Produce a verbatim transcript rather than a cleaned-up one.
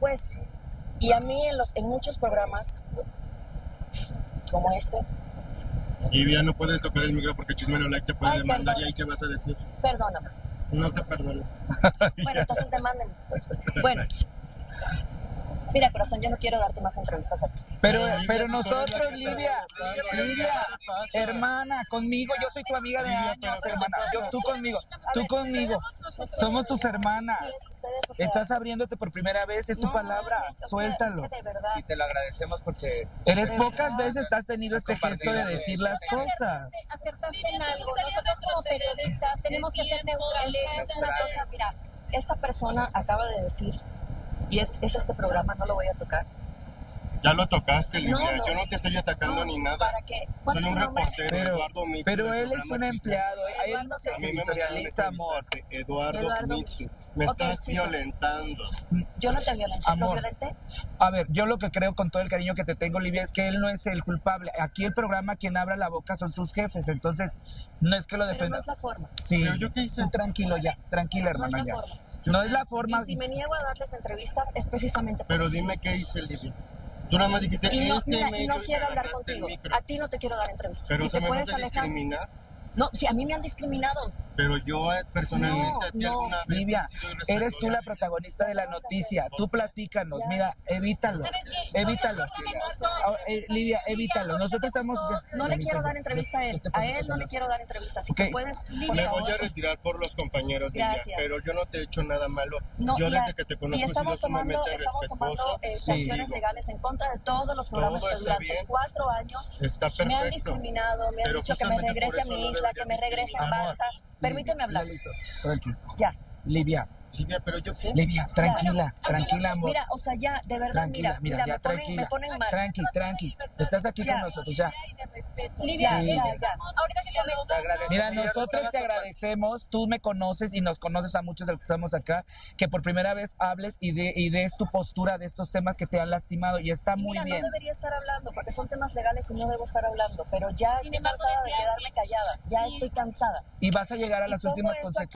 pues. Y a mí en, los, en muchos programas, como este... Y ya no puedes tocar el micro porque Chisme No Like te puede Ay, demandar. perdón. ¿Y ahí qué vas a decir? Perdóname. No te perdono. Bueno, entonces demándenme. Bueno. Mira, corazón, yo no quiero darte más entrevistas a ti. Pero, Pero, pero Livia, si tú eres la nosotros, que te- Livia, Livia, Livia, ¿qué pasa? hermana, conmigo, yo soy tu amiga de Livia, años, pero ¿qué te hermana. pasa? Yo, tú conmigo, A tú ver, conmigo. ustedes- Somos tus hermanas. Ustedes, o sea, Estás abriéndote por primera vez, es tu no, palabra, es que, o sea, suéltalo. es que de verdad. Y te lo agradecemos porque Eres de pocas verdad. veces has tenido este gesto de decir las cosas. Acertaste en algo. Nosotros como periodistas tenemos que ser neutrales. Esta es una cosa, mira, esta persona acaba de decir, y es, es este programa, no lo voy a tocar. Ya lo tocaste, Livia. No, no. Yo no te estoy atacando No, ni nada. ¿para qué? ¿Cuál Soy es un tu nombre? reportero, Pero, Eduardo Mitsu. pero del él es programa un Chisme. empleado, a él no se A mí me mandaron a editorializa, amor. entrevistarte, Eduardo, Eduardo Mitsu. Mitsu. Me Ok, estás chicos. violentando. Yo no te violenté, ¿lo Amor. violenté? A ver, yo lo que creo con todo el cariño que te tengo, Livia, es que él no es el culpable. Aquí el programa, quien abra la boca son sus jefes, entonces no es que lo Pero no defienda. es la forma. Sí, ¿Pero yo qué hice? tú tranquilo ya, tranquila, No es hermana, la ya. forma. No es la forma. Y si me niego a darles entrevistas es precisamente por Pero eso. dime qué hice, Livia. Tú nada más dijiste, Y no, este mira, y medio no y quiero me hablar agarraste el contigo. micro. A ti no te quiero dar entrevistas. Pero si se te me puedes vas a alejar. discriminar. No, si a mí me han discriminado. Pero yo eh, personalmente a ti No, no, alguna vez Livia, te he sido eres irrespetuosa. tú la protagonista de la noticia. Tú platícanos, Ya. mira, evítalo, ¿Sabes qué? evítalo. Otro minuto. Ah, eh, Livia, evítalo. Nosotros estamos. No le quiero dar entrevista a él. ¿Qué te A pasa, él no Tatiana? le quiero dar entrevistas. Si Ok. te puedes, por Me favor. voy a retirar por los compañeros, Livia, Gracias. pero yo no te he hecho nada malo. No, yo y desde a- que te y conozco he sido estamos tomando, sumamente estamos tomando respetuoso. eh, Sí. sanciones legales en contra de todos los programas Todo que está durante bien. cuatro años Está me han perfecto. discriminado, me han Pero dicho que me justamente por regrese a eso mi no isla, que me deberías regrese a discriminar. Barça. Permíteme hablar. Lalito, tranquilo. Ya. Livia, Livia, pero yo qué. Livia, tranquila, tranquila, amor. Mira, o sea, ya, de verdad, Tranquila, mira, mira, mira, ya, me, ponen, tranquila. me ponen mal. Tranqui, tranqui. Estás aquí Ya. con nosotros, ya. Y de respeto. Ya, Livia, Sí. ya, este, ya. ahorita que comento, te agradecemos. Mira, Ya nos nosotros estabas te tocando. agradecemos, tú me conoces y nos conoces a muchos de los que estamos acá, que por primera vez hables y, de, y des tu postura de estos temas que te han lastimado y está Y muy mira, bien. no debería estar hablando porque son temas legales y no debo estar hablando, pero ya Sin estoy embargo, cansada de decías quedarme que- callada. Ya Sí. estoy cansada. Y vas a llegar a Y las pongo últimas esto consecuencias.